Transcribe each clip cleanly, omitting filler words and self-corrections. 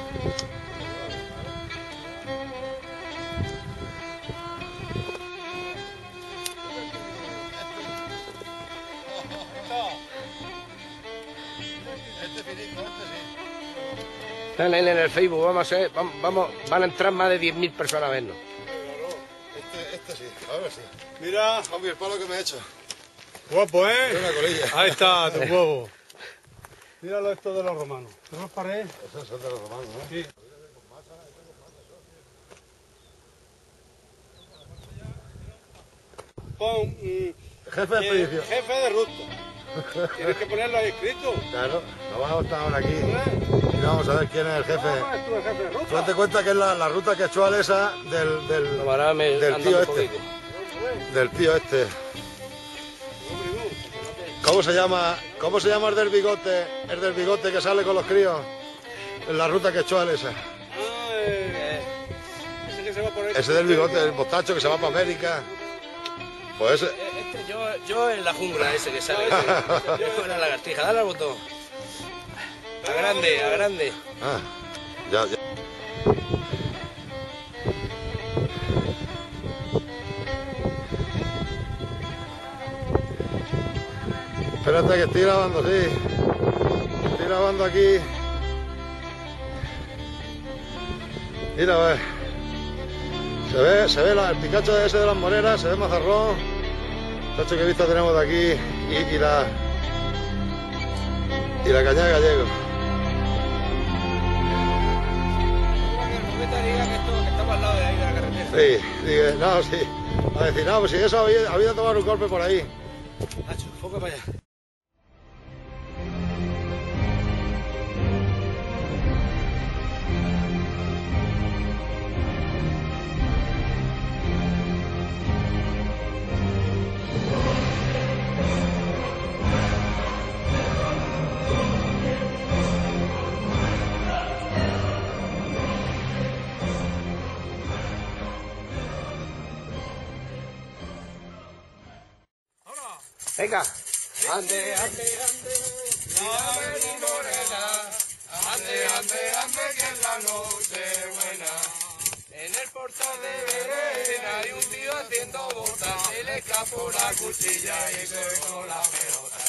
En el Facebook van a entrar más de 10.000 personas a vernos. Este sí, ahora sí. Mira. Hombre, el palo que me he hecho. Guapo, ¿eh? Es una colilla. Ahí está, tu huevo. Míralo esto de los romanos. ¿No los paredes? Esos son de los romanos, ¿no? Sí. Pon Jefe de expedición. jefe de ruta. Tienes que ponerlo ahí escrito. Claro, nos vamos a estar ahora aquí y vamos a ver quién es el jefe. ¿Tú el jefe de ruta? Tú date cuenta que es la ruta quechua esa del tío este. Del tío este. ¿Cómo se llama el del bigote? El del bigote que sale con los críos. En la ruta quechua esa. Ese que se va por ahí. Ese del bigote, el mostacho que se va para América. Pues ese. Yo en la jungla ese que sale. Yo con la lagartija, dale al botón. A grande. Ah, ya. Espérate que estoy grabando, sí. Estoy grabando aquí. Mira, a ver. Se ve el picacho ese de las moreras, se ve Mazarrón. Tacho, qué vista tenemos de aquí y la cañada Gallego. Que estamos al lado de ahí de la carretera. Sí, no, sí. A decir, no, pues si eso había tomado un golpe por ahí. Nacho, foca para allá. Venga. Ande, la Mari morena. Ande, que es la noche buena. En el portal de Verena hay un tío haciendo botas. Se le escapó la cuchilla y cogió la pelota.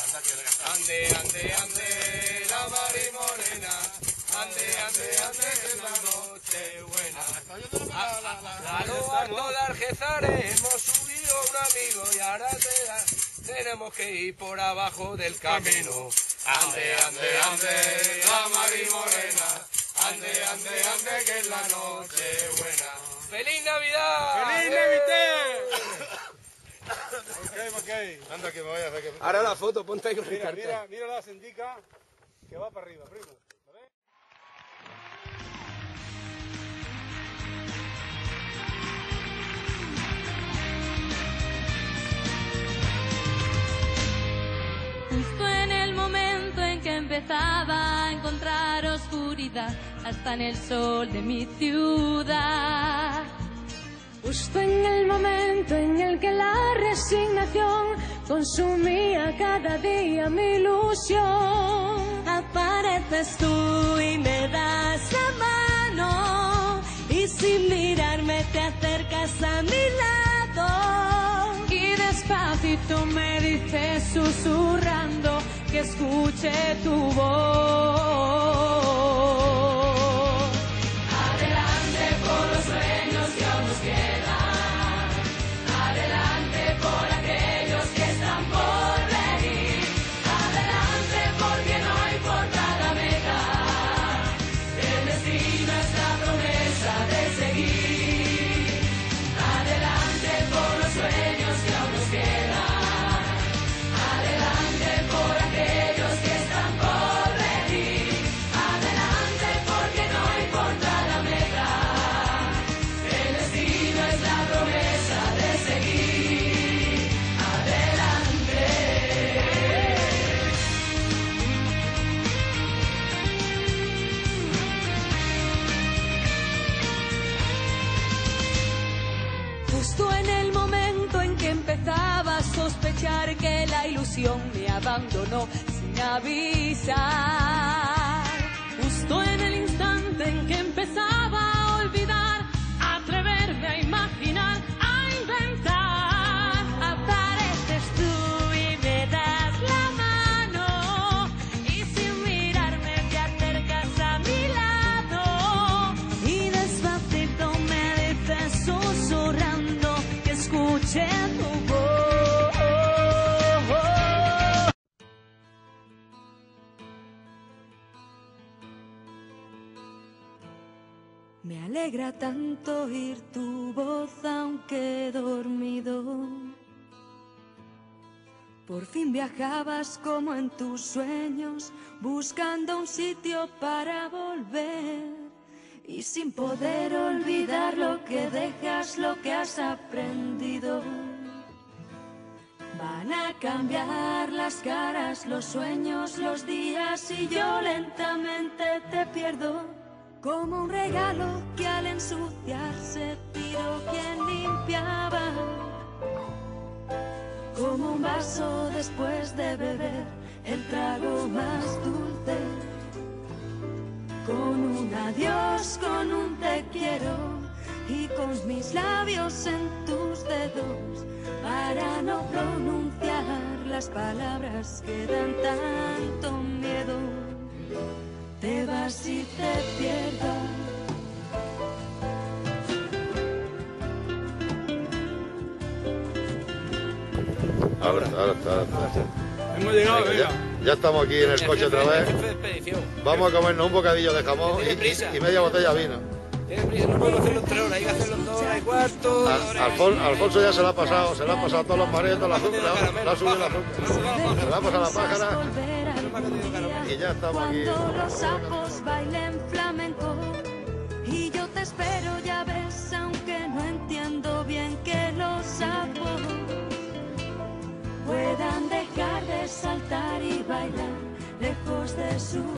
Ande, la Mari morena. Ande, que es la noche buena. A lo alto de Algezares hemos subido un amigo y ahora tenemos que ir por abajo del camino. Ande, la Mari morena. Ande, que es la noche buena. ¡Feliz Navidad! ¡Feliz Navidad! Ok. Anda, que me vaya a hacer que... Ahora la foto, ponte ahí con el cartel. Mira la sendica que va para arriba, primo. ¿Lo ves? Justo en el momento en que empezaba a encontrar oscuridad, hasta en el sol de mi ciudad. Justo en el momento en el que la resignación consumía cada día mi ilusión, apareces tú y me das la mano, y sin mirarme te acercas a mi lado, y despacito me dices susurrando que escuche tu voz. Adelante por los sueños que aún nos quedan, adelante por aquellos que están por venir, adelante porque no importa la meta, el destino es la promesa de seguir. Adelante por los sueños que aún nos quedan, adelante por aquellos que están por venir, adelante porque no importa la meta, el destino es la promesa de seguir. Adelante. Justo en el momento en que empezaba a sospechar que la ilusión me abandonó sin avisar, justo en el instante en que Me alegra tanto oír tu voz aunque dormido. Por fin viajabas como en tus sueños, buscando un sitio para volver. Y sin poder olvidar lo que dejas, lo que has aprendido. Van a cambiar las caras, los sueños, los días, y yo lentamente te pierdo. Como un regalo que al ensuciarse tiró quien limpiaba. Como un vaso después de beber el trago más dulce. Con un adiós, con un te quiero, y con mis labios en tus dedos, para no pronunciar las palabras que dan tanto miedo. Te vas y te pierdo. Ahora está. Hemos llegado, venga. Ya estamos aquí en el coche otra vez. Vamos a comernos un bocadillo de jamón y media botella de vino. Tiene prisa, no podemos hacerlo en 3 horas, hay que hacerlo en 2 horas y cuarto. Alfonso ya se la ha pasado todos los mareos, toda la azúcar, la ha subido la azúcar. Se la ha pasado la pájara y ya estamos aquí. Cuando los sapos bailen flamenco, y yo te espero, ya ves, aunque no entiendo bien que los sapos puedan dejar de saltar y bailar lejos de su